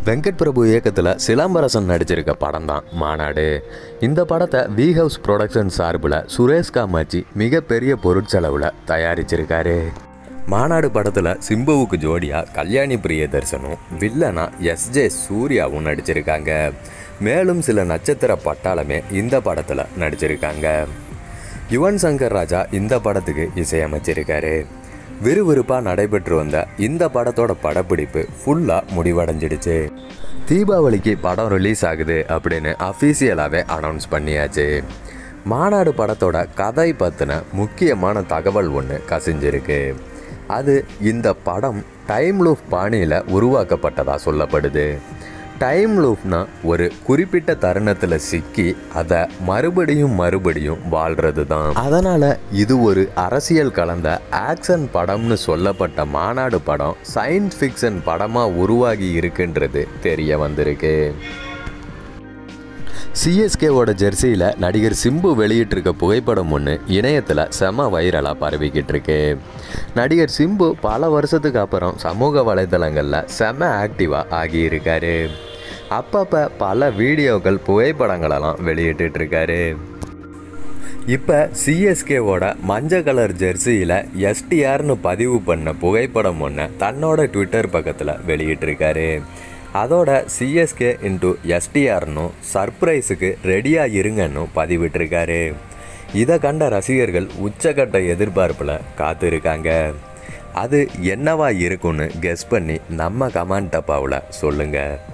வெங்கட் பிரபு இயக்கத்தில் சிலம்பரசன் நடிச்சிருக்க படம் தான் மாநாடு. இந்த படத்தை வி ஹவுஸ் ப்ரொடக்ஷன் சார்பில் சுரேஷ் காமாட்சி மிகப்பெரிய பொருட்செலவில் தயாரிச்சிருக்காரு. மாநாடு படத்தில் சிம்புவுக்கு ஜோடியாக கல்யாணி பிரியதர்சனும் வில்லனா எஸ்ஜே சூர்யாவும் நடிச்சிருக்காங்க. மேலும் சில நட்சத்திர பட்டாளமே இந்த படத்தில் நடிச்சிருக்காங்க. யுவன் சங்கர் ராஜா இந்த படத்துக்கு இசையமைச்சிருக்காரு. விறுவிறுப்பாக நடைபெற்று வந்த இந்த படத்தோட படப்பிடிப்பு ஃபுல்லாக முடிவடைஞ்சிடுச்சு. தீபாவளிக்கு படம் ரிலீஸ் ஆகுது அப்படின்னு அஃபீஷியலாகவே அனௌன்ஸ் பண்ணியாச்சு. மாநாடு படத்தோட கதை பற்றின முக்கியமான தகவல் ஒன்று கசிஞ்சிருக்கு. அது இந்த படம் டைம் லூப் பாணியில் உருவாக்கப்பட்டதாக சொல்லப்படுது. டைம் லூப்னா ஒரு குறிப்பிட்ட தருணத்தில் சிக்கி அதை மறுபடியும் வாழ்கிறது தான். அதனால் இது ஒரு அரசியல் கலந்த ஆக்ஷன் படம்னு சொல்லப்பட்ட மாநாடு படம் சயின்ஸ் ஃபிக்ஷன் படமாக உருவாகி இருக்குன்றது தெரிய வந்திருக்கு. சிஎஸ்கேவோட ஜெர்சியில் நடிகர் சிம்பு வெளியிட்டிருக்க புகைப்படம் ஒன்று இணையத்தில் செம வைரலாக பரவிக்கிட்டு இருக்கு. நடிகர் சிம்பு பல வருஷத்துக்கு அப்புறம் சமூக வலைதளங்களில் செம ஆக்டிவாக ஆகியிருக்காரு. அப்பப்போ பல வீடியோக்கள் புகைப்படங்களெல்லாம் வெளியிட்டுருக்காரு. இப்போ சிஎஸ்கேவோட மஞ்சள் கலர் ஜெர்சியில் எஸ்டிஆர்னு பதிவு பண்ண புகைப்படம் ஒன்று தன்னோட ட்விட்டர் பக்கத்தில் வெளியிட்டிருக்காரு. அதோட சிஎஸ்கே இன்டு எஸ்டிஆர்னு சர்ப்ரைஸுக்கு ரெடியாக இருங்கன்னு பதிவிட்டிருக்காரு. இதை கண்ட ரசிகர்கள் உச்சக்கட்ட எதிர்பார்ப்பில் காத்திருக்காங்க. அது என்னவா இருக்குன்னு கெஸ் பண்ணி நம்ம கமெண்ட் டப்பாவில் சொல்லுங்கள்.